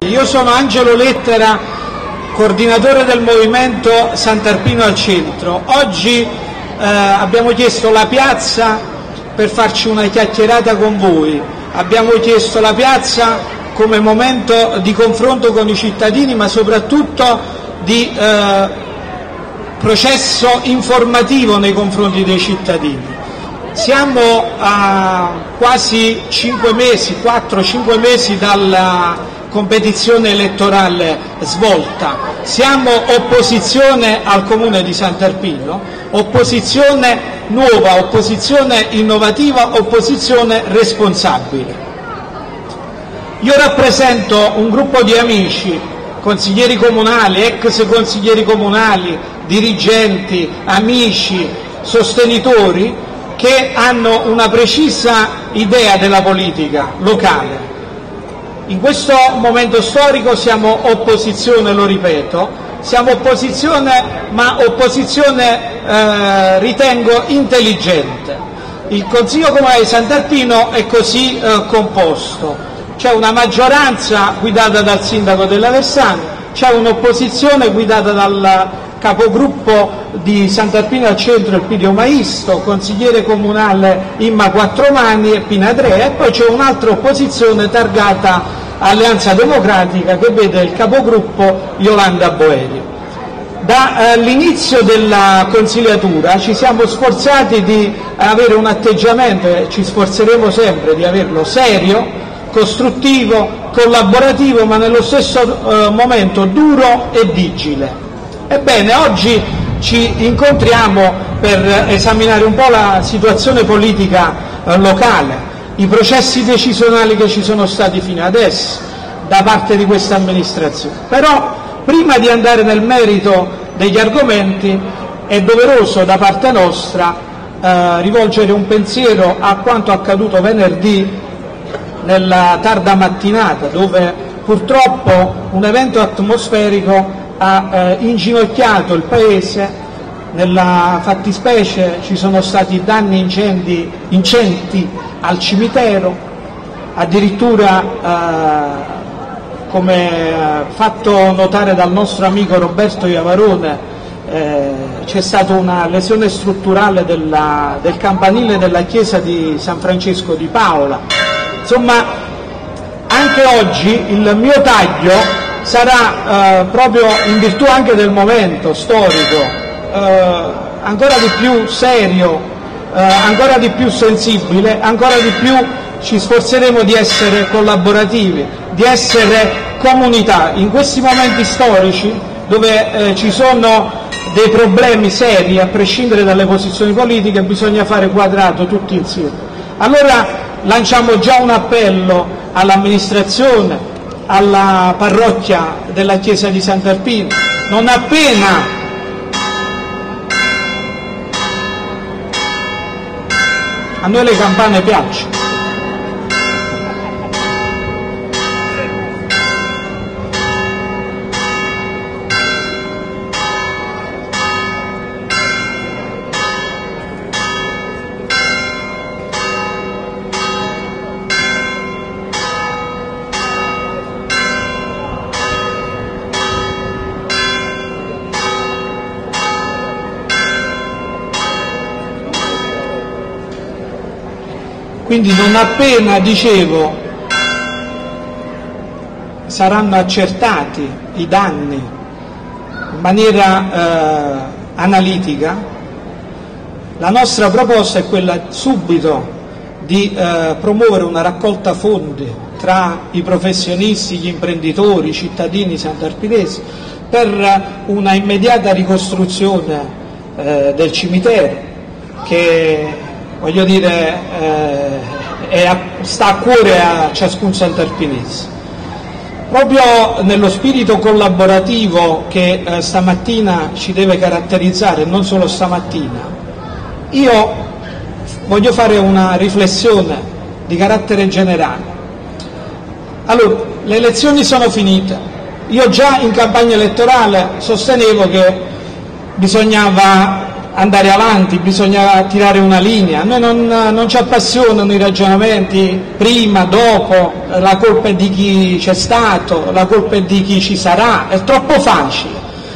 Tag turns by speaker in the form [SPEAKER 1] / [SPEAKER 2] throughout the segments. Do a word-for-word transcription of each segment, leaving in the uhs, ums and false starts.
[SPEAKER 1] io sono Angelo Lettera, coordinatore del movimento Sant'Arpino al Centro. Oggi eh, abbiamo chiesto la piazza per farci una chiacchierata con voi, abbiamo chiesto la piazza come momento di confronto con i cittadini, ma soprattutto di eh, processo informativo nei confronti dei cittadini. Siamo a quasi cinque mesi, quattro cinque mesi dalla competizione elettorale svolta. Siamo opposizione al Comune di Sant'Arpino, opposizione nuova, opposizione innovativa, opposizione responsabile. Io rappresento un gruppo di amici, consiglieri comunali, ex consiglieri comunali, dirigenti, amici, sostenitori, che hanno una precisa idea della politica locale. In questo momento storico siamo opposizione, lo ripeto, siamo opposizione, ma opposizione eh, ritengo intelligente. Il Consiglio Comunale di Sant'Arpino è così eh, composto: c'è una maggioranza guidata dal sindaco dell'Aversano, c'è un'opposizione guidata dal capogruppo di Sant'Arpino al Centro Elpidio Maisto, consigliere comunale Imma Quattromani e Pinadrea, e poi c'è un'altra opposizione targata Alleanza Democratica che vede il capogruppo Yolanda Boeri. Dall'inizio eh, della consigliatura ci siamo sforzati di avere un atteggiamento, e ci sforzeremo sempre di averlo, serio, costruttivo, collaborativo, ma nello stesso eh, momento duro e vigile. Ebbene, oggi ci incontriamo per esaminare un po' la situazione politica eh, locale, i processi decisionali che ci sono stati fino adesso da parte di questa amministrazione. Però, prima di andare nel merito degli argomenti, è doveroso da parte nostra eh, rivolgere un pensiero a quanto accaduto venerdì nella tarda mattinata, dove purtroppo un evento atmosferico ha eh, inginocchiato il paese. Nella fattispecie ci sono stati danni incendi, incenti al cimitero, addirittura eh, come eh, fatto notare dal nostro amico Roberto Iavarone, eh, c'è stata una lesione strutturale della, del campanile della chiesa di San Francesco di Paola. Insomma, anche oggi il mio taglio sarà eh, proprio in virtù anche del momento storico eh, ancora di più serio, eh, ancora di più sensibile, ancora di più ci sforzeremo di essere collaborativi, di essere comunità. In questi momenti storici dove eh, ci sono dei problemi seri, a prescindere dalle posizioni politiche, bisogna fare quadrato tutti insieme. Allora lanciamo già un appello all'amministrazione, alla parrocchia della chiesa di Sant'Arpino: non appena a noi le campane piacciono, quindi non appena, dicevo, saranno accertati i danni in maniera eh, analitica, la nostra proposta è quella subito di eh, promuovere una raccolta fondi tra i professionisti, gli imprenditori, i cittadini sant'arpinesi per una immediata ricostruzione eh, del cimitero che, voglio dire, eh, è a, sta a cuore a ciascun sant'arpinese. Proprio nello spirito collaborativo che eh, stamattina ci deve caratterizzare, non solo stamattina, io voglio fare una riflessione di carattere generale. Allora, le elezioni sono finite. Io già in campagna elettorale sostenevo che bisognava andare avanti, bisogna tirare una linea. A noi non, non ci appassionano i ragionamenti prima, dopo, la colpa è di chi c'è stato, la colpa è di chi ci sarà, è troppo facile.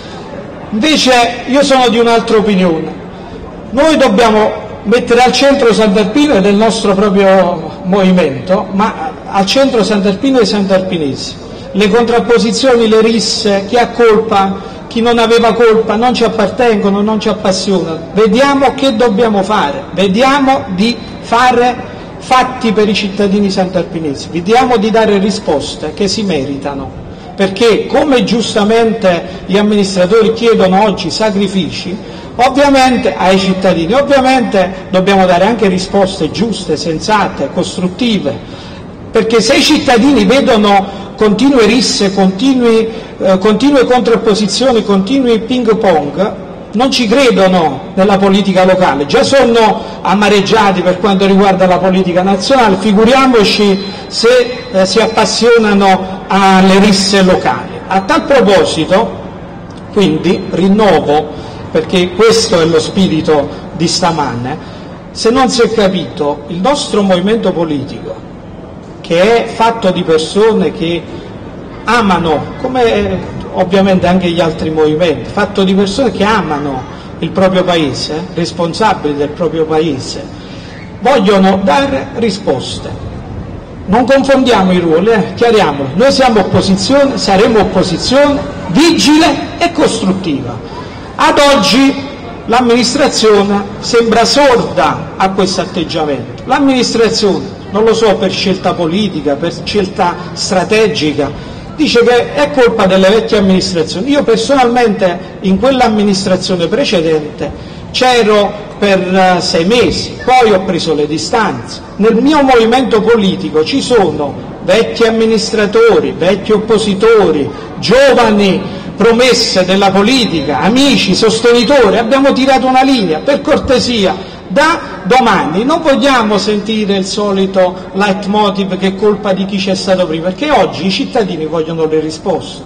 [SPEAKER 1] Invece io sono di un'altra opinione. Noi dobbiamo mettere al centro Sant'Arpino e del nostro proprio movimento, ma al centro Sant'Arpino e i sant'arpinesi. Le contrapposizioni, le risse, chi ha colpa, chi non aveva colpa, non ci appartengono, non ci appassionano. Vediamo che dobbiamo fare, vediamo di fare fatti per i cittadini sant'arpinesi, vediamo di dare risposte che si meritano, perché come giustamente gli amministratori chiedono oggi sacrifici, ovviamente ai cittadini, ovviamente dobbiamo dare anche risposte giuste, sensate, costruttive, perché se i cittadini vedono continue risse, continui, eh, continue contrapposizioni, continui ping pong, non ci credono nella politica locale, già sono amareggiati per quanto riguarda la politica nazionale, figuriamoci se eh, si appassionano alle risse locali. A tal proposito, quindi, rinnovo, perché questo è lo spirito di stamane, se non si è capito, il nostro movimento politico, che è fatto di persone che amano, come ovviamente anche gli altri movimenti, fatto di persone che amano il proprio paese, responsabili del proprio paese, vogliono dare risposte. Non confondiamo i ruoli, eh? Chiariamolo, noi siamo opposizione, saremo opposizione vigile e costruttiva. Ad oggi l'amministrazione sembra sorda a questo atteggiamento, l'amministrazione, non lo so, per scelta politica, per scelta strategica, dice che è colpa delle vecchie amministrazioni. Io personalmente in quell'amministrazione precedente c'ero per sei mesi, poi ho preso le distanze. Nel mio movimento politico ci sono vecchi amministratori, vecchi oppositori, giovani promesse della politica, amici, sostenitori, abbiamo tirato una linea, per cortesia. Da domani non vogliamo sentire il solito leitmotiv che è colpa di chi c'è stato prima, perché oggi i cittadini vogliono le risposte.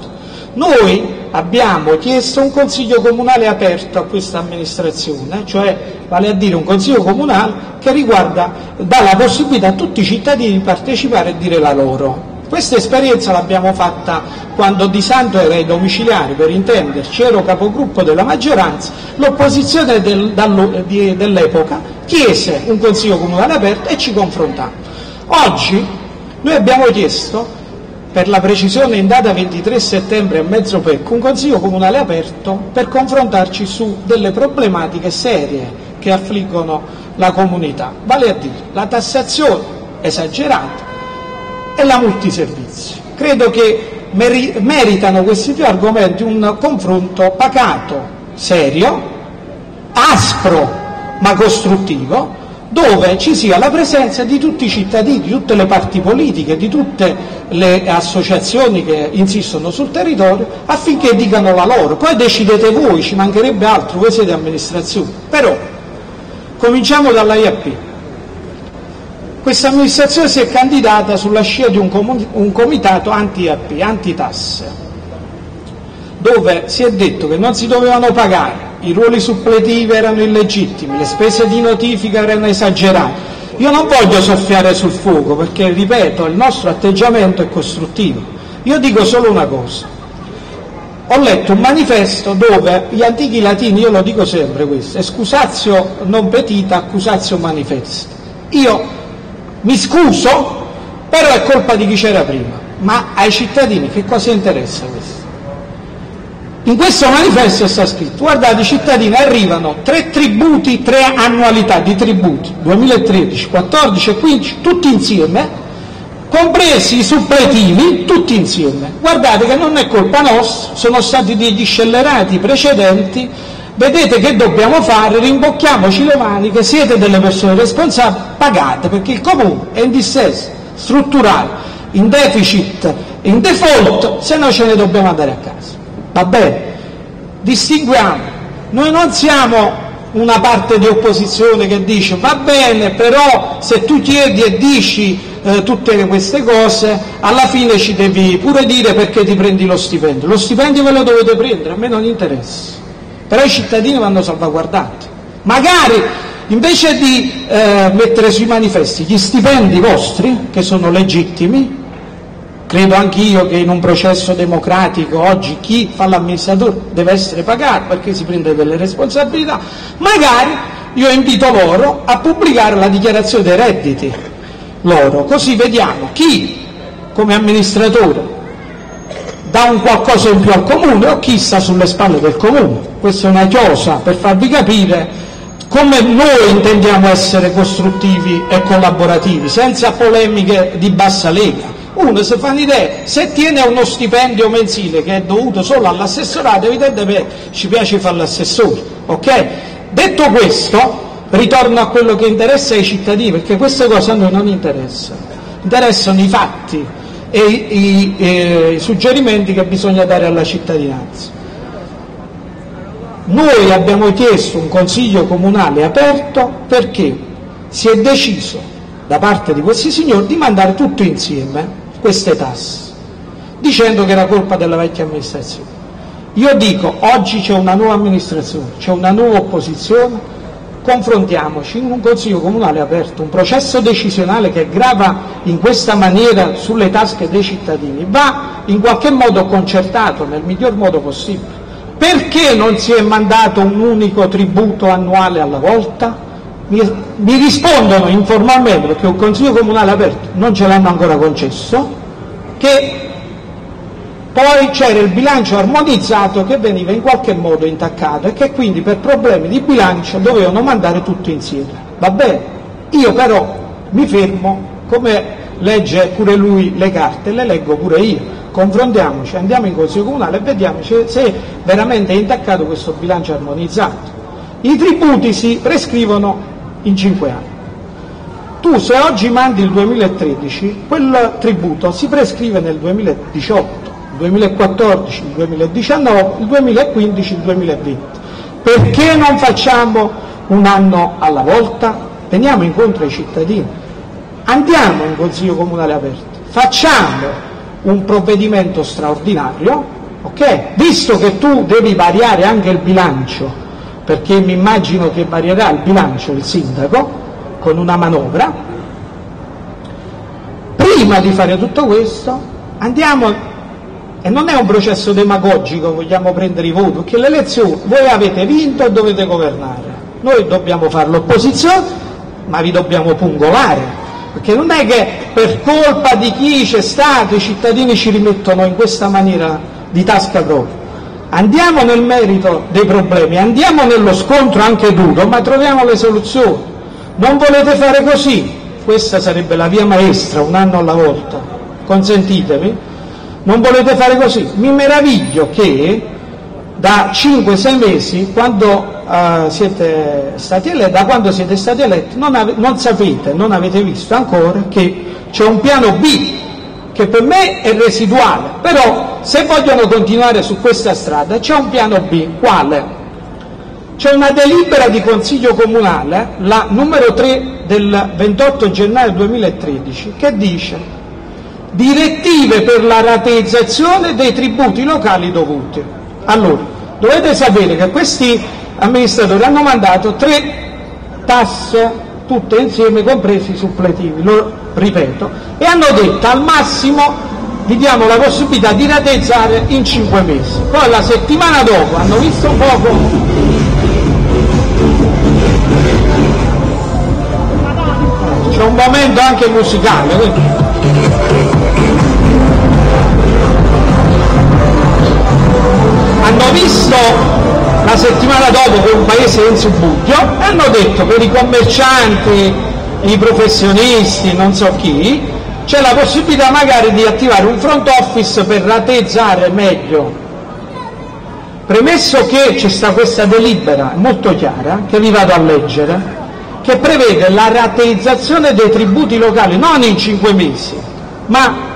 [SPEAKER 1] Noi abbiamo chiesto un consiglio comunale aperto a questa amministrazione, cioè vale a dire un consiglio comunale che riguarda, dà la possibilità a tutti i cittadini di partecipare e dire la loro. Questa esperienza l'abbiamo fatta quando Di Santo era ai domiciliari, per intenderci, ero capogruppo della maggioranza, l'opposizione del, dell'epoca chiese un consiglio comunale aperto e ci confrontammo. Oggi noi abbiamo chiesto, per la precisione in data ventitré settembre a mezzo pecco, un consiglio comunale aperto per confrontarci su delle problematiche serie che affliggono la comunità, vale a dire la tassazione esagerata e la multiservizio. Credo che meri- meritano questi due argomenti un confronto pacato, serio, aspro ma costruttivo, dove ci sia la presenza di tutti i cittadini, di tutte le parti politiche, di tutte le associazioni che insistono sul territorio, affinché dicano la loro. Poi decidete voi, ci mancherebbe altro, voi siete amministrazione. Però cominciamo dalla I A P. Questa amministrazione si è candidata sulla scia di un, comun- un comitato anti-I A P, anti-tasse, dove si è detto che non si dovevano pagare, i ruoli suppletivi erano illegittimi, le spese di notifica erano esagerate. Io non voglio soffiare sul fuoco perché, ripeto, il nostro atteggiamento è costruttivo. Io dico solo una cosa. Ho letto un manifesto dove gli antichi latini, io lo dico sempre questo, excusatio non petita, accusatio manifesta. Io mi scuso, però è colpa di chi c'era prima, ma ai cittadini che cosa interessa questo? In questo manifesto sta scritto, guardate, i cittadini arrivano tre tributi, tre annualità di tributi, duemilatredici, quattordici e quindici, tutti insieme, compresi i suppletivi, tutti insieme. Guardate che non è colpa nostra, sono stati degli scellerati precedenti, vedete che dobbiamo fare, rimbocchiamoci le maniche, siete delle persone responsabili, pagate, perché il comune è in dissesto strutturale, in deficit, in default, se no ce ne dobbiamo andare a casa. Va bene? Distinguiamo, noi non siamo una parte di opposizione che dice va bene, però se tu chiedi e dici eh, tutte queste cose, alla fine ci devi pure dire perché ti prendi lo stipendio. Lo stipendio ve lo dovete prendere, a me non interessa, però i cittadini vanno salvaguardati. Magari invece di eh, mettere sui manifesti gli stipendi vostri, che sono legittimi, credo anch'io che in un processo democratico oggi chi fa l'amministratore deve essere pagato perché si prende delle responsabilità, magari io invito loro a pubblicare la dichiarazione dei redditi loro, così vediamo chi come amministratore dà un qualcosa in più al comune o chi sta sulle spalle del comune. Questa è una chiosa per farvi capire come noi intendiamo essere costruttivi e collaborativi, senza polemiche di bassa lega. Uno si fa un'idea, se tiene uno stipendio mensile che è dovuto solo all'assessorato, evidentemente ci piace fare l'assessore, ok? Detto questo, ritorno a quello che interessa ai cittadini, perché queste cose a noi non interessano, interessano i fatti e i, i, e i suggerimenti che bisogna dare alla cittadinanza. Noi abbiamo chiesto un consiglio comunale aperto perché si è deciso da parte di questi signori di mandare tutto insieme queste tasse, dicendo che era colpa della vecchia amministrazione. Io dico, oggi c'è una nuova amministrazione, c'è una nuova opposizione, confrontiamoci in un consiglio comunale aperto, un processo decisionale che grava in questa maniera sulle tasche dei cittadini, va in qualche modo concertato nel miglior modo possibile. Perché non si è mandato un unico tributo annuale alla volta? Mi, mi rispondono informalmente, perché un consiglio comunale aperto non ce l'hanno ancora concesso, che poi c'era il bilancio armonizzato che veniva in qualche modo intaccato e che quindi per problemi di bilancio dovevano mandare tutto insieme. Va bene, io però mi fermo, come legge pure lui le carte, le leggo pure io. Confrontiamoci, andiamo in consiglio comunale e vediamo se veramente è intaccato questo bilancio armonizzato. I tributi si prescrivono in cinque anni. Tu se oggi mandi il duemilatredici, quel tributo si prescrive nel duemiladiciotto, il duemilaquattordici, il duemiladiciannove, il duemilaquindici, il duemilaventi. Perché non facciamo un anno alla volta? Veniamo incontro ai cittadini, andiamo in consiglio comunale aperto, facciamo un provvedimento straordinario, ok? Visto che tu devi variare anche il bilancio, perché mi immagino che varierà il bilancio il sindaco con una manovra, prima di fare tutto questo andiamo, e non è un processo demagogico, vogliamo prendere i voti, perché le elezioni voi avete vinto e dovete governare, noi dobbiamo fare l'opposizione, ma vi dobbiamo pungolare. Perché non è che per colpa di chi c'è stato i cittadini ci rimettono in questa maniera di tasca propria. Andiamo nel merito dei problemi, andiamo nello scontro anche duro, ma troviamo le soluzioni. Non volete fare così? Questa sarebbe la via maestra, un anno alla volta, consentitemi. Non volete fare così? Mi meraviglio che da cinque sei mesi, quando Uh, siete stati eletti, da quando siete stati eletti non, ave, non sapete, non avete visto ancora che c'è un piano B che per me è residuale, però se vogliono continuare su questa strada c'è un piano B. Quale? C'è una delibera di consiglio comunale, la numero tre del ventotto gennaio duemilatredici, che dice direttive per la rateizzazione dei tributi locali dovuti. Allora, dovete sapere che questi amministratori hanno mandato tre tasse tutte insieme, compresi i suppletivi, lo ripeto, e hanno detto al massimo vi diamo la possibilità di rateizzare in cinque mesi. Poi la settimana dopo hanno visto un poco c'è un momento anche musicale, quindi hanno visto la settimana dopo che un paese è in subbuglio e hanno detto per i commercianti, i professionisti, non so chi, c'è la possibilità magari di attivare un front office per rateizzare meglio. Premesso che c'è sta questa delibera molto chiara, che vi vado a leggere, che prevede la rateizzazione dei tributi locali non in cinque mesi, ma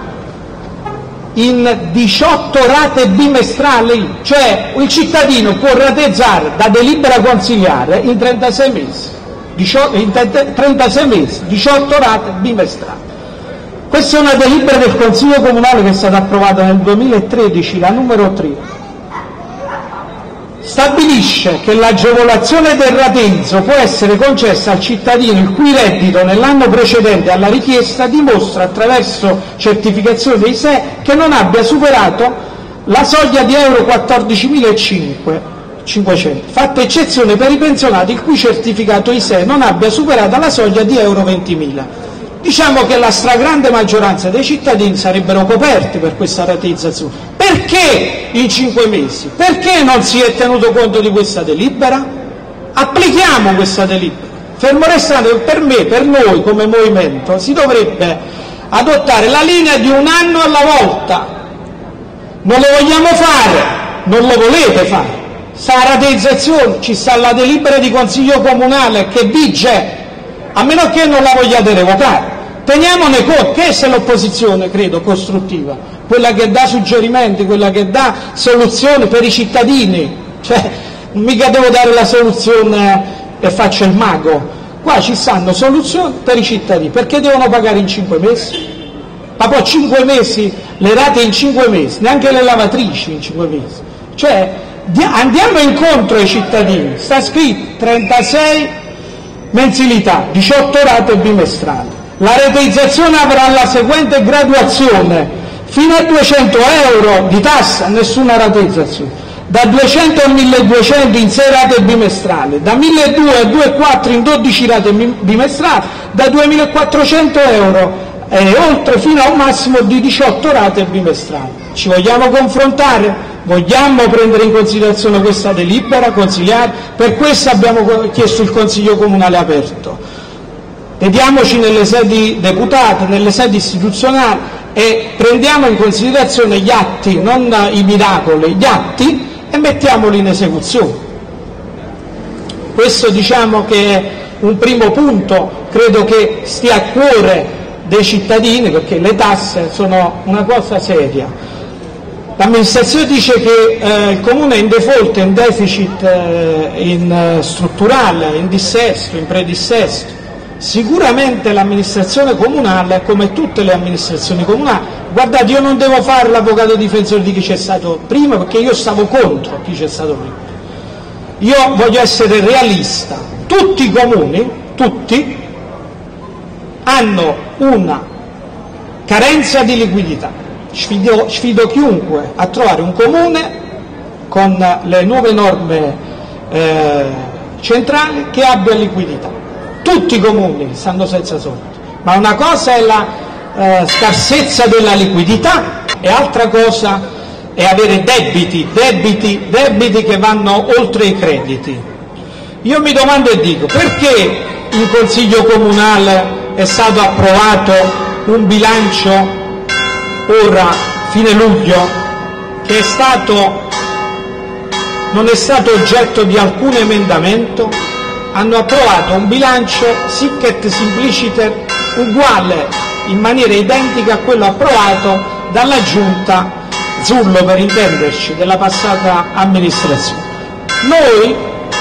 [SPEAKER 1] in diciotto rate bimestrali, cioè il cittadino può rateizzare da delibera consigliare in trentasei mesi, diciotto, in trentasei mesi, diciotto rate bimestrali. Questa è una delibera del Consiglio Comunale che è stata approvata nel duemilatredici, la numero tre. stabilisce che l'agevolazione del rateizzo può essere concessa al cittadino il cui reddito nell'anno precedente alla richiesta dimostra attraverso certificazione dei S E E che non abbia superato la soglia di euro quattordicimilacinquecento, fatta eccezione per i pensionati il cui certificato I S E E non abbia superato la soglia di euro ventimila. Diciamo che la stragrande maggioranza dei cittadini sarebbero coperti per questa rateizzazione. Perché in cinque mesi? Perché non si è tenuto conto di questa delibera? Applichiamo questa delibera. Fermo restando che per me, per noi come movimento, si dovrebbe adottare la linea di un anno alla volta. Non lo vogliamo fare, non lo volete fare. Sta rateizzazione, ci sta la delibera di Consiglio Comunale che vige, a meno che non la vogliate revocare. Teniamone conto, che è l'opposizione, credo, costruttiva, quella che dà suggerimenti, quella che dà soluzioni per i cittadini. Cioè, mica devo dare la soluzione e faccio il mago. Qua ci stanno soluzioni per i cittadini. Perché devono pagare in cinque mesi? Ma poi cinque mesi, le rate in cinque mesi, neanche le lavatrici in cinque mesi. Cioè, andiamo incontro ai cittadini. Sta scritto trentasei mensilità, diciotto rate bimestrali. La rateizzazione avrà la seguente graduazione: fino a duecento euro di tassa nessuna rateizzazione, da duecento a milleduecento in sei rate bimestrali, da milleduecento a duemilaquattrocento in dodici rate bimestrali, da duemilaquattrocento euro e oltre fino a un massimo di diciotto rate bimestrali. Ci vogliamo confrontare? Vogliamo prendere in considerazione questa delibera, consigliare? Per questo abbiamo chiesto il Consiglio Comunale aperto. Vediamoci nelle sedi deputate, nelle sedi istituzionali e prendiamo in considerazione gli atti, non i miracoli, gli atti, e mettiamoli in esecuzione. Questo diciamo che è un primo punto, credo che stia a cuore dei cittadini, perché le tasse sono una cosa seria. L'amministrazione dice che eh, il Comune è in default, in deficit, eh, in eh, strutturale, in dissesto, in predissesto. Sicuramente l'amministrazione comunale, come tutte le amministrazioni comunali, guardate, io non devo fare l'avvocato difensore di chi c'è stato prima, perché io stavo contro chi c'è stato prima. Io voglio essere realista. Tutti i comuni, tutti, hanno una carenza di liquidità. Sfido, sfido chiunque a trovare un comune con le nuove norme eh, centrali che abbia liquidità. Tutti i comuni stanno senza soldi, ma una cosa è la eh, scarsezza della liquidità e altra cosa è avere debiti, debiti, debiti che vanno oltre i crediti. Io mi domando e dico, perché in Consiglio Comunale è stato approvato un bilancio ora, fine luglio, che è stato, non è stato oggetto di alcun emendamento? Hanno approvato un bilancio sic et simpliciter uguale, in maniera identica a quello approvato dalla Giunta Zullo, per intenderci, della passata amministrazione. Noi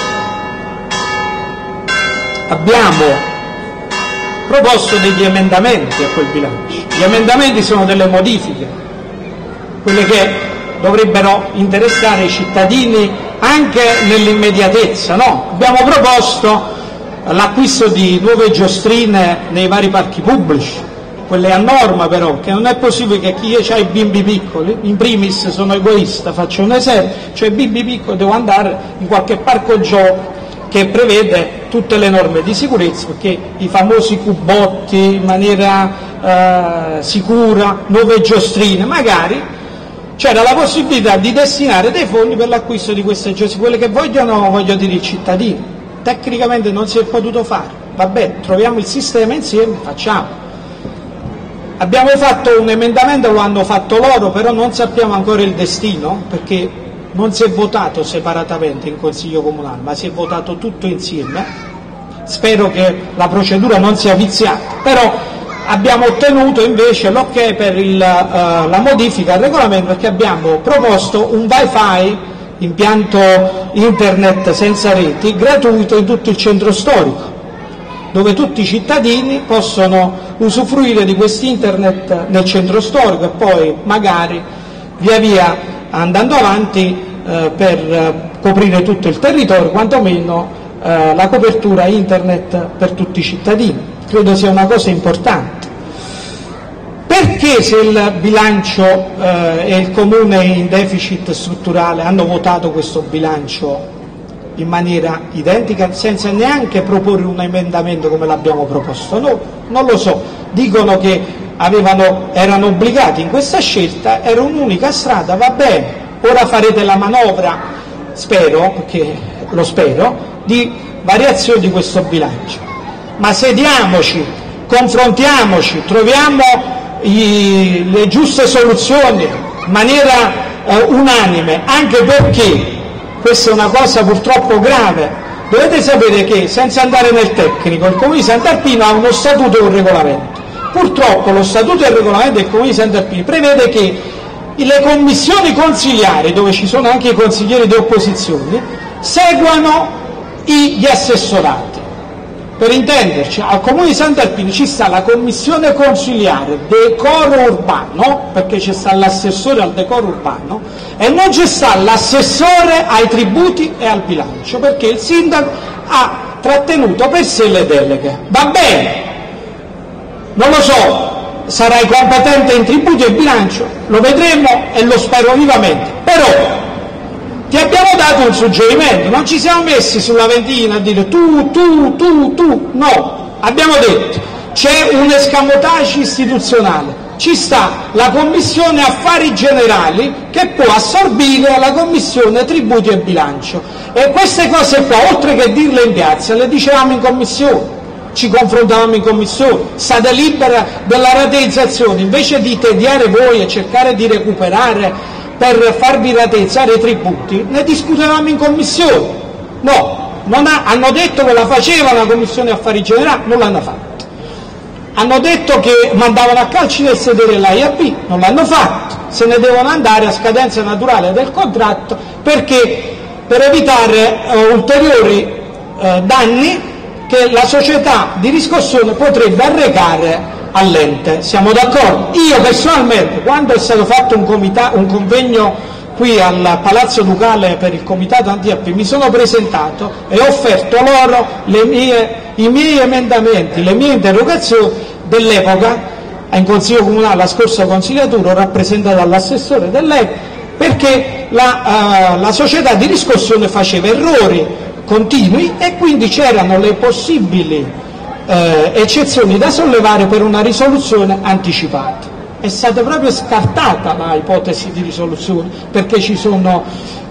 [SPEAKER 1] abbiamo proposto degli emendamenti a quel bilancio. Gli emendamenti sono delle modifiche, quelle che dovrebbero interessare i cittadini anche nell'immediatezza, no? Abbiamo proposto l'acquisto di nuove giostrine nei vari parchi pubblici, quelle a norma però, che non è possibile che chi ha i bimbi piccoli, in primis sono egoista, faccio un esempio, cioè bimbi piccoli, devo andare in qualche parco gioco che prevede tutte le norme di sicurezza, perché i famosi cubotti in maniera eh, sicura, nuove giostrine, magari c'era la possibilità di destinare dei fondi per l'acquisto di queste giostrine, quelle che vogliono, voglio dire, i cittadini. Tecnicamente non si è potuto fare, vabbè, troviamo il sistema insieme, facciamo. Abbiamo fatto un emendamento, lo hanno fatto loro, però non sappiamo ancora il destino, perché non si è votato separatamente in Consiglio Comunale, ma si è votato tutto insieme. Spero che la procedura non sia viziata, però abbiamo ottenuto invece l'ok per il, uh, la modifica al regolamento, perché abbiamo proposto un wifi, impianto internet senza reti, gratuito in tutto il centro storico, dove tutti i cittadini possono usufruire di questi internet nel centro storico e poi magari via via andando avanti eh, per coprire tutto il territorio, quantomeno eh, la copertura internet per tutti i cittadini. Credo sia una cosa importante. Perché se il bilancio eh, e il Comune in deficit strutturale hanno votato questo bilancio in maniera identica senza neanche proporre un emendamento come l'abbiamo proposto? No, non lo so, dicono che avevano, erano obbligati in questa scelta, era un'unica strada, va bene, ora farete la manovra, spero, perché lo spero, di variazione di questo bilancio, ma sediamoci, confrontiamoci, troviamo i, le giuste soluzioni in maniera eh, unanime, anche perché questa è una cosa purtroppo grave. Dovete sapere che, senza andare nel tecnico, il Comune di Sant'Arpino ha uno statuto e un regolamento. Purtroppo lo statuto e il regolamento del Comune di Sant'Arpino prevede che le commissioni consiliari, dove ci sono anche i consiglieri di opposizione, seguano gli assessorati. Per intenderci, al Comune di Sant'Arpino ci sta la commissione consiliare decoro urbano, perché ci sta l'assessore al decoro urbano, e non ci sta l'assessore ai tributi e al bilancio, perché il sindaco ha trattenuto per sé le deleghe. Va bene, non lo so, sarai competente in tributi e bilancio, lo vedremo e lo spero vivamente, però ti abbiamo dato un suggerimento, non ci siamo messi sulla ventina a dire tu, tu, tu, tu, no, abbiamo detto c'è un escamotage istituzionale, ci sta la Commissione Affari Generali che può assorbire la Commissione Tributi e Bilancio, e queste cose qua, oltre che dirle in piazza, le dicevamo in Commissione, ci confrontavamo in Commissione, state libera della rateizzazione, invece di tediare voi e cercare di recuperare per farvi rateizzare i tributi, ne discutevamo in Commissione. No, non ha, hanno detto che la faceva la Commissione Affari Generali, non l'hanno fatto. Hanno detto che mandavano a calci nel sedere l'A I A B, non l'hanno fatto, se ne devono andare a scadenza naturale del contratto, perché per evitare uh, ulteriori uh, danni che la società di riscossione potrebbe arrecare all'ente. Siamo d'accordo? Io personalmente, quando è stato fatto un, comita- un convegno qui al Palazzo Ducale per il Comitato Anti-A P, mi sono presentato e ho offerto loro le mie, i miei emendamenti, le mie interrogazioni dell'epoca in Consiglio Comunale, la scorsa consigliatura, ho rappresentato dall'assessore dell'epoca, perché la, uh, la società di riscossione faceva errori continui e quindi c'erano le possibili Eh, eccezioni da sollevare per una risoluzione anticipata. È stata proprio scartata la ipotesi di risoluzione perché ci sono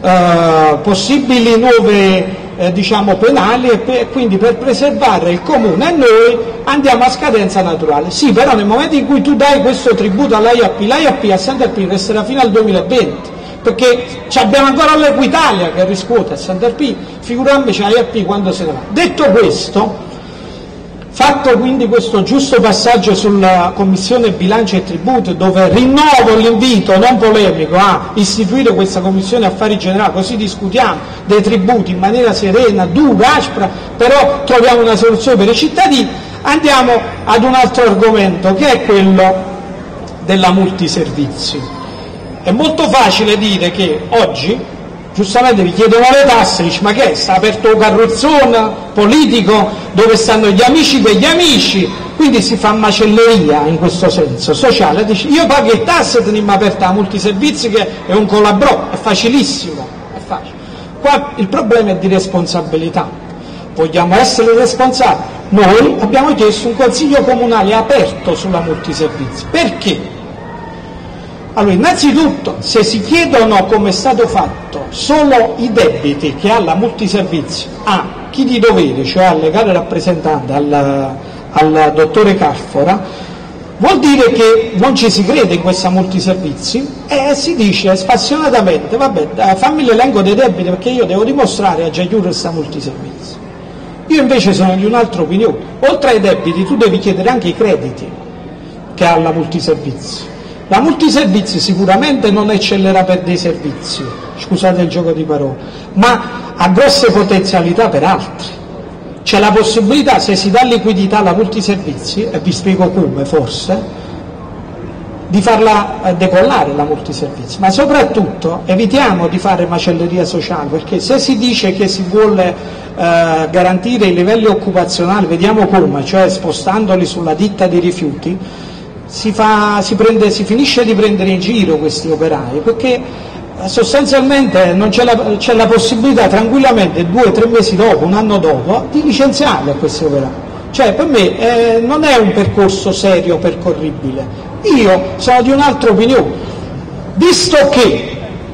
[SPEAKER 1] eh, possibili nuove eh, diciamo penali e pe- quindi per preservare il Comune e noi andiamo a scadenza naturale. Sì, però nel momento in cui tu dai questo tributo all'A I A P, l'A I A P a Sant'Arpino resterà fino al duemilaventi, perché abbiamo ancora l'Equitalia che riscuote a Sant'Arpino, figuriamoci l'A I A P quando se ne va. Detto questo, fatto quindi questo giusto passaggio sulla Commissione Bilancio e Tributi, dove rinnovo l'invito non polemico a istituire questa Commissione Affari Generali, così discutiamo dei tributi in maniera serena, dura, aspra, però troviamo una soluzione per i cittadini. Andiamo ad un altro argomento, che è quello della multiservizi. È molto facile dire che oggi giustamente vi chiedono le tasse, dici ma che è? Sta aperto un carrozzone politico dove stanno gli amici degli amici, quindi si fa macelleria in questo senso sociale, dici io pago le tasse, teniamo aperta la multiservizi che è un colabrò, è facilissimo, è facile. Qua il problema è di responsabilità, vogliamo essere responsabili. Noi abbiamo chiesto un consiglio comunale aperto sulla multiservizi, perché? Allora, innanzitutto, se si chiedono, come è stato fatto, solo i debiti che ha la multiservizi a chi di dovere, cioè al legale rappresentante, al, al dottore Carfora, vuol dire che non ci si crede in questa multiservizi e si dice spassionatamente, vabbè, fammi l'elenco dei debiti perché io devo dimostrare a Giaiur questa multiservizi. Io invece sono di un'altra opinione. Oltre ai debiti tu devi chiedere anche i crediti che ha la multiservizi. La multiservizi sicuramente non eccellerà per dei servizi, scusate il gioco di parole, ma ha grosse potenzialità per altri. C'è la possibilità, se si dà liquidità alla multiservizi, e vi spiego come forse, di farla decollare la multiservizi, ma soprattutto evitiamo di fare macelleria sociale, perché se si dice che si vuole eh, garantire i livelli occupazionali, vediamo come, cioè spostandoli sulla ditta di rifiuti, si, fa, si, prende, si finisce di prendere in giro questi operai, perché sostanzialmente non c'è la, c'è la possibilità tranquillamente due o tre mesi dopo, un anno dopo, di licenziarli a questi operai. Cioè per me eh, non è un percorso serio percorribile. Io sono di un'altra opinione, visto che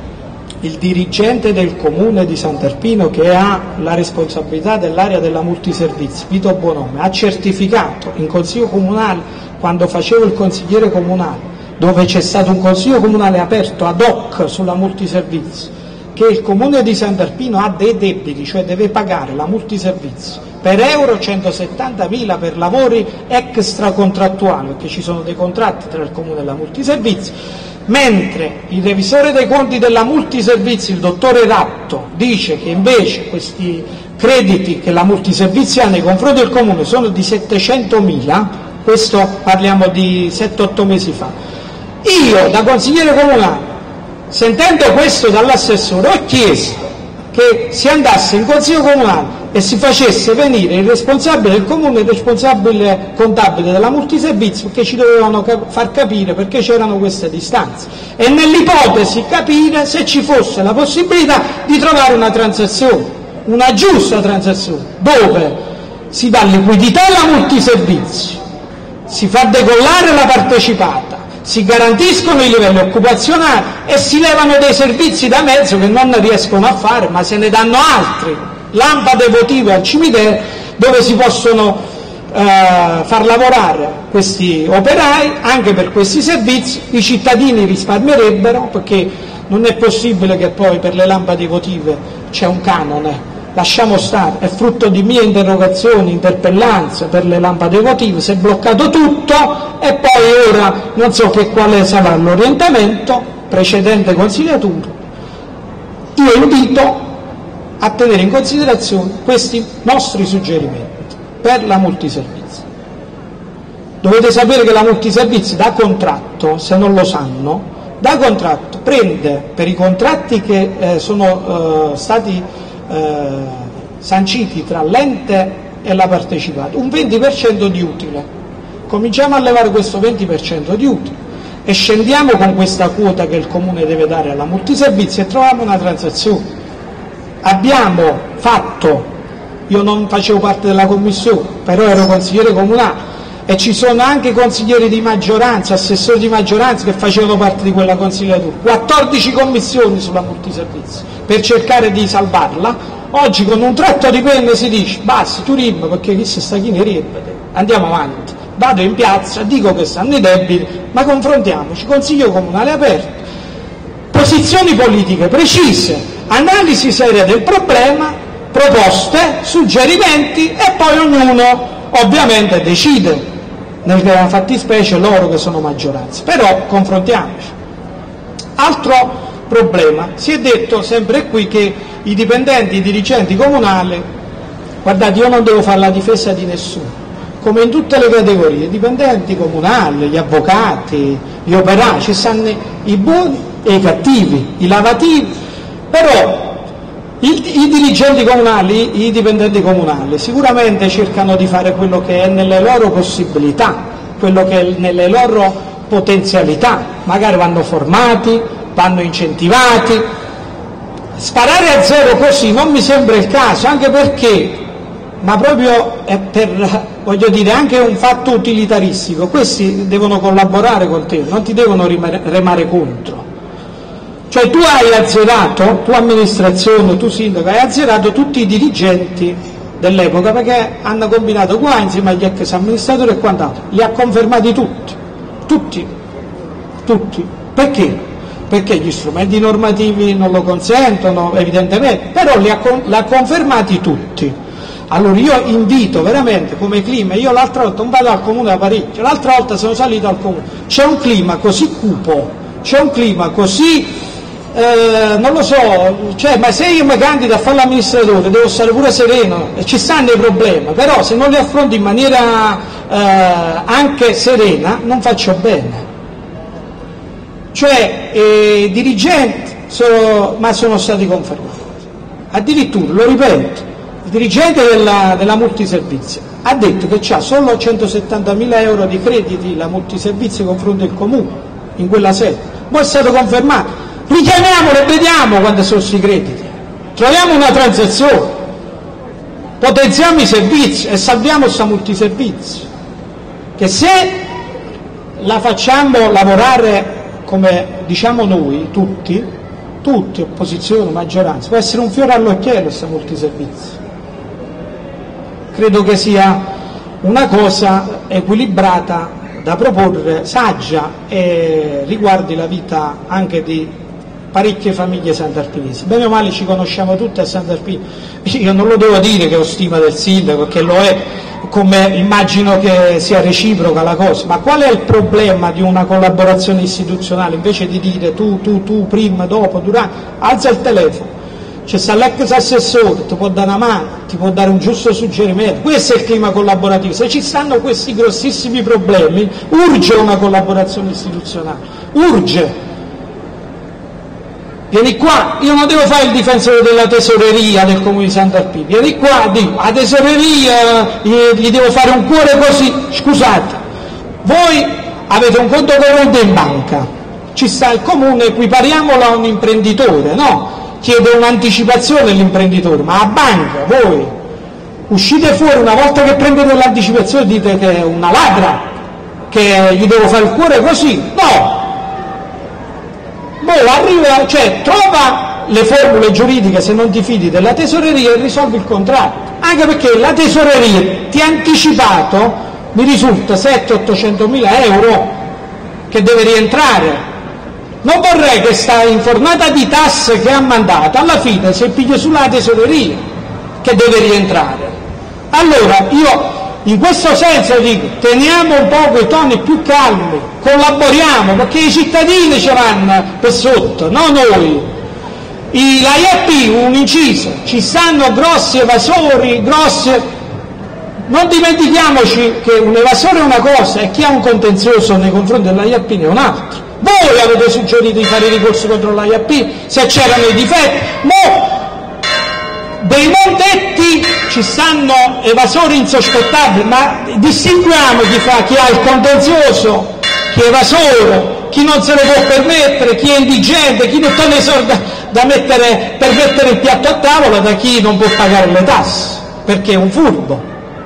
[SPEAKER 1] il dirigente del comune di Sant'Arpino, che ha la responsabilità dell'area della multiservizi, Vito Bonome, ha certificato in consiglio comunale, quando facevo il consigliere comunale, dove c'è stato un consiglio comunale aperto ad hoc sulla multiservizi, che il comune di Sant'Arpino ha dei debiti, cioè deve pagare la multiservizi per euro centosettantamila per lavori extracontrattuali, perché ci sono dei contratti tra il comune e la multiservizi, mentre il revisore dei conti della multiservizi, il dottore Ratto, dice che invece questi crediti che la multiservizi ha nei confronti del comune sono di settecentomila, questo parliamo di sette otto mesi fa. Io, da consigliere comunale, sentendo questo dall'assessore, ho chiesto che si andasse in consiglio comunale e si facesse venire il responsabile del comune e il responsabile contabile della multiservizi, perché ci dovevano cap- far capire perché c'erano queste distanze e nell'ipotesi capire se ci fosse la possibilità di trovare una transazione, una giusta transazione, dove si dà liquidità alla multiservizi, si fa decollare la partecipata, si garantiscono i livelli occupazionali e si levano dei servizi da mezzo che non riescono a fare, ma se ne danno altri, lampade votive al cimitero, dove si possono eh, far lavorare questi operai. Anche per questi servizi i cittadini risparmierebbero, perché non è possibile che poi per le lampade votive c'è un canone. Lasciamo stare, è frutto di mie interrogazioni, interpellanze per le lampade votive, si è bloccato tutto e poi ora non so che quale sarà l'orientamento, precedente consigliatura. Io invito a tenere in considerazione questi nostri suggerimenti per la multiservizi. Dovete sapere che la multiservizi da contratto, se non lo sanno, da contratto prende per i contratti che eh, sono eh, stati Eh, sanciti tra l'ente e la partecipata un venti per cento di utile. Cominciamo a levare questo venti per cento di utile e scendiamo con questa quota che il comune deve dare alla multiservizi e troviamo una transazione. Abbiamo fatto, io non facevo parte della commissione, però ero consigliere comunale e ci sono anche consiglieri di maggioranza, assessori di maggioranza che facevano parte di quella consigliatura, quattordici commissioni sulla multiservizi per cercare di salvarla. Oggi con un tratto di penna si dice basta, turismo, perché chi si sta chi ne ripete, andiamo avanti, vado in piazza, dico che stanno i debiti, ma confrontiamoci, consiglio comunale aperto, posizioni politiche precise, analisi seria del problema, proposte, suggerimenti e poi ognuno ovviamente decide, nella fattispecie loro che sono maggioranza, però confrontiamoci. Altro problema, si è detto sempre qui che i dipendenti, i dirigenti comunali, guardate, io non devo fare la difesa di nessuno, come in tutte le categorie, i dipendenti comunali, gli avvocati, gli operai, ci stanno i buoni e i cattivi, i lavativi, però i, i dirigenti comunali, i dipendenti comunali sicuramente cercano di fare quello che è nelle loro possibilità, quello che è nelle loro potenzialità, magari vanno formati, vanno incentivati. Sparare a zero così non mi sembra il caso, anche perché, ma proprio è per, voglio dire, anche un fatto utilitaristico, questi devono collaborare con te, non ti devono remare contro. Cioè tu hai azzerato, tu amministrazione, tu sindaco, hai azzerato tutti i dirigenti dell'epoca perché hanno combinato qua insieme agli ex amministratori e quant'altro, li ha confermati tutti, tutti, tutti. Perché? Perché gli strumenti normativi non lo consentono, evidentemente, però li ha, li ha confermati tutti. Allora io invito veramente come clima, io l'altra volta non vado al comune da parecchio, l'altra volta sono salito al comune, c'è un clima così cupo, c'è un clima così... Eh, non lo so, cioè, ma se io mi candido a fare l'amministratore devo stare pure sereno, ci stanno i problemi, però se non li affronto in maniera eh, anche serena non faccio bene. cioè eh, dirigenti, sono, ma sono stati confermati. Addirittura, lo ripeto, il dirigente della, della multiservizio ha detto che ha solo centosettantamila euro di crediti la multiservizio confronto al comune in quella sede. Poi è stato confermato. Richiamiamolo e vediamo quando sono questi crediti. Troviamo una transazione, potenziamo i servizi e salviamo questa multiservizio. Che se la facciamo lavorare come diciamo noi, tutti, tutti, opposizione, maggioranza, può essere un fiore all'occhiello questa multiservizio. Credo che sia una cosa equilibrata da proporre, saggia, e riguardi la vita anche di parecchie famiglie santarpinesi. Bene o male ci conosciamo tutti a Sant'Arpino. Io non lo devo dire che ho stima del sindaco, che lo è, come immagino che sia reciproca la cosa, ma qual è il problema di una collaborazione istituzionale? Invece di dire tu, tu, tu, prima, dopo, durante, alza il telefono, c'è sta l'ex assessore, ti può dare una mano, ti può dare un giusto suggerimento. Questo è il clima collaborativo. Se ci stanno questi grossissimi problemi, urge una collaborazione istituzionale, urge. Vieni qua, io non devo fare il difensore della tesoreria del comune di Sant'Arpino, vieni qua, dico, la tesoreria gli devo fare un cuore così. Scusate, voi avete un conto corrente in banca, ci sta il comune, equipariamolo a un imprenditore, no? Chiede un'anticipazione l'imprenditore, ma a banca voi uscite fuori una volta che prendete l'anticipazione dite che è una ladra, che gli devo fare il cuore così? No! Boh, arriva, cioè, trova le formule giuridiche se non ti fidi della tesoreria e risolvi il contratto, anche perché la tesoreria ti ha anticipato, mi risulta, settecento ottocentomila euro che deve rientrare. Non vorrei che sta infornata di tasse che ha mandato alla fine si piglia sulla tesoreria che deve rientrare. Allora io in questo senso dico, teniamo un po' i toni più calmi, collaboriamo, perché i cittadini ce l'hanno per sotto, non noi. I, la I A P, un inciso, ci stanno grossi evasori, grossi... Non dimentichiamoci che un evasore è una cosa e chi ha un contenzioso nei confronti della I A P è un altro. Voi avete suggerito di fare ricorso contro la I A P se c'erano i difetti, mo dei non detti ci stanno evasori insospettabili, ma distinguiamo chi fa, chi ha il contenzioso, chi è evasore, chi non se lo può permettere, chi è indigente, chi non ha i soldi da mettere per mettere il piatto a tavola, da chi non può pagare le tasse perché è un furbo.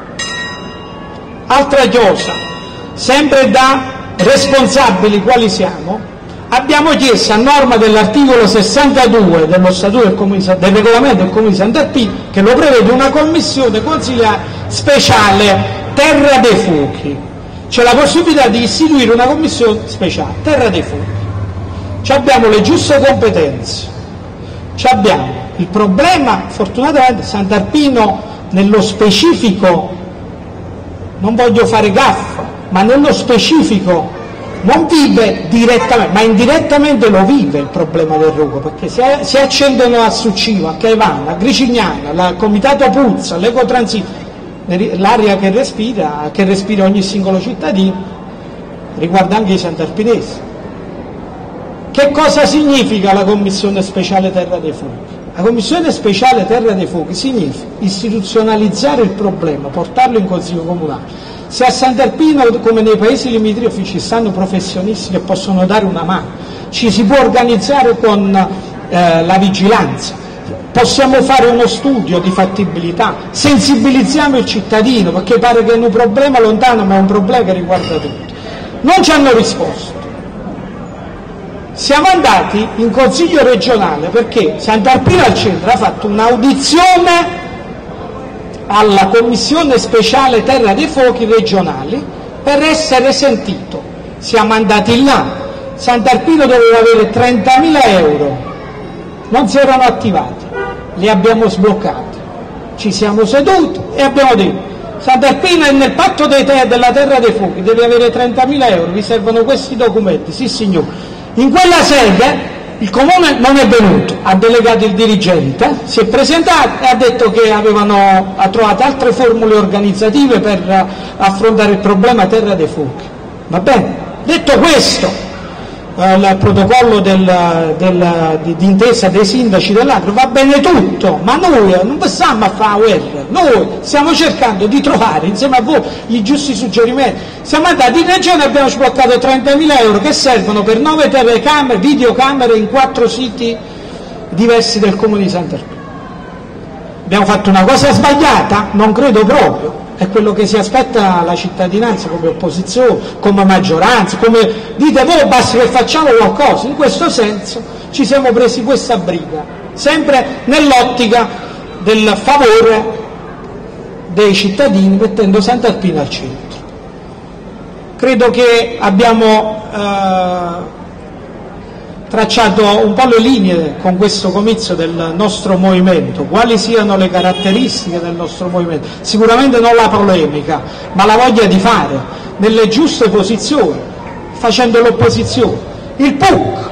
[SPEAKER 1] Altra cosa, sempre da responsabili quali siamo, abbiamo chiesto a norma dell'articolo sessantadue dello Statuto del, Comune, del regolamento del Comune di Sant'Arpino, che lo prevede, una commissione consiliare speciale Terra dei Fuochi. C'è la possibilità di istituire una commissione speciale Terra dei Fuochi. Ci abbiamo le giuste competenze, ci abbiamo il problema, fortunatamente Sant'Arpino nello specifico, non voglio fare gaffa, ma nello specifico non vive direttamente, ma indirettamente lo vive il problema del rogo, perché se si accendono a Succiva, a Caivano, a Gricignano, al Comitato Puzza, all'Ecotransito, l'aria che respira, che respira ogni singolo cittadino, riguarda anche i santarpinesi. Che cosa significa la Commissione Speciale Terra dei Fuochi? La Commissione Speciale Terra dei Fuochi significa istituzionalizzare il problema, portarlo in Consiglio Comunale. Se a Sant'Arpino, come nei paesi limitrofi, ci stanno professionisti che possono dare una mano, ci si può organizzare con eh, la vigilanza, possiamo fare uno studio di fattibilità, sensibilizziamo il cittadino, perché pare che è un problema lontano, ma è un problema che riguarda tutti. Non ci hanno risposto. Siamo andati in Consiglio regionale perché Sant'Arpino al Centro ha fatto un'audizione alla Commissione Speciale Terra dei Fuochi regionali per essere sentito. Siamo andati là, Sant'Arpino doveva avere trentamila euro, non si erano attivati, li abbiamo sbloccati, ci siamo seduti e abbiamo detto Sant'Arpino è nel patto dei te- della Terra dei Fuochi, deve avere trentamila euro, vi servono questi documenti, sì signore. In quella sede il comune non è venuto, ha delegato il dirigente, si è presentato e ha detto che avevano ha trovato altre formule organizzative per affrontare il problema Terra dei Fuochi. Va bene? Detto questo, eh, il protocollo del, del, di, di intesa dei sindaci dell'Agro, va bene tutto, ma noi non stiamo a fare guerra, noi stiamo cercando di trovare insieme a voi i giusti suggerimenti. Siamo andati in regione e abbiamo sbloccato trentamila euro che servono per nove telecamere, videocamere in quattro siti diversi del comune di Sant'Arpino. Abbiamo fatto una cosa sbagliata? Non credo proprio. È quello che si aspetta la cittadinanza come opposizione, come maggioranza, come dite voi, basta che facciamo qualcosa. In questo senso ci siamo presi questa briga, sempre nell'ottica del favore dei cittadini, mettendo Sant'Arpino al centro. Credo che abbiamo eh, tracciato un po' le linee con questo comizio del nostro movimento, quali siano le caratteristiche del nostro movimento. Sicuramente non la polemica, ma la voglia di fare nelle giuste posizioni, facendo l'opposizione. Il P U C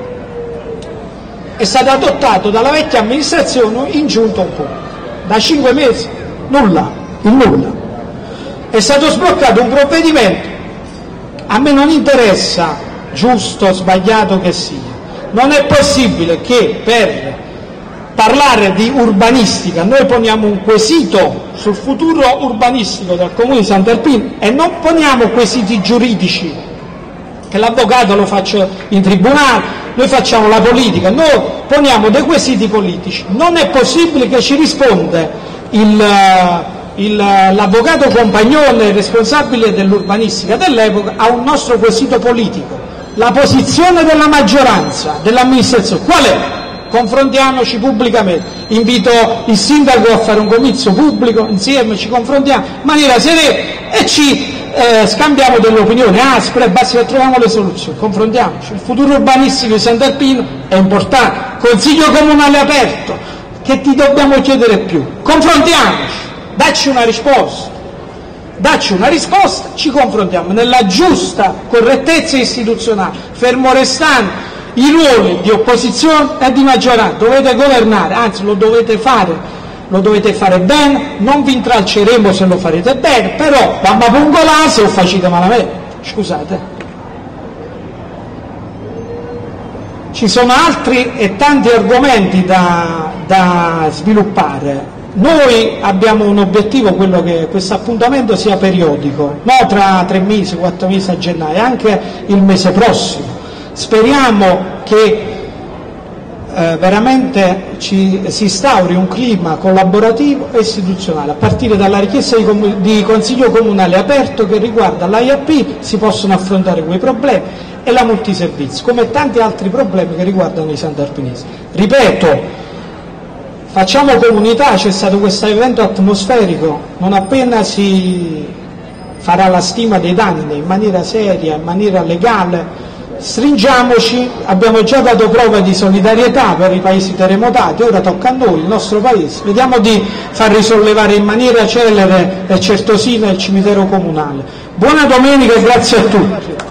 [SPEAKER 1] è stato adottato dalla vecchia amministrazione in giunta un P U C, da cinque mesi nulla, il nulla. È stato sbloccato un provvedimento, a me non interessa giusto o sbagliato che sia, non è possibile che per parlare di urbanistica noi poniamo un quesito sul futuro urbanistico del comune di Sant'Arpino e non poniamo quesiti giuridici, che l'avvocato lo faccia in tribunale, noi facciamo la politica, noi poniamo dei quesiti politici. Non è possibile che ci risponde il Il, l'avvocato Compagnone, responsabile dell'urbanistica dell'epoca, a un nostro quesito politico. La posizione della maggioranza, dell'amministrazione, qual è? Confrontiamoci pubblicamente. Invito il sindaco a fare un comizio pubblico, insieme ci confrontiamo in maniera serena e ci eh, scambiamo delle opinioni aspre, basta che troviamo le soluzioni. Confrontiamoci. Il futuro urbanistico di Sant'Arpino è importante. Consiglio comunale aperto, che ti dobbiamo chiedere più? Confrontiamoci. Dacci una risposta, dacci una risposta, ci confrontiamo nella giusta correttezza istituzionale, fermo restando i ruoli di opposizione e di maggioranza. Dovete governare, anzi lo dovete fare, lo dovete fare bene, non vi intralceremo se lo farete bene, però mamma pungolà se lo facete malamente, scusate. Ci sono altri e tanti argomenti da, da sviluppare. Noi abbiamo un obiettivo, quello che questo appuntamento sia periodico, no tra tre mesi, quattro mesi a gennaio, anche il mese prossimo. Speriamo che eh, veramente ci, si instauri un clima collaborativo e istituzionale, a partire dalla richiesta di, di Consiglio Comunale aperto che riguarda l'A I P, si possono affrontare quei problemi, e la multiservizi, come tanti altri problemi che riguardano i sant'arpinesi. Ripeto, facciamo comunità, c'è stato questo evento atmosferico, non appena si farà la stima dei danni in maniera seria, in maniera legale, stringiamoci, abbiamo già dato prova di solidarietà per i paesi terremotati, ora tocca a noi, il nostro paese, vediamo di far risollevare in maniera celere e certosina il cimitero comunale. Buona domenica e grazie a tutti.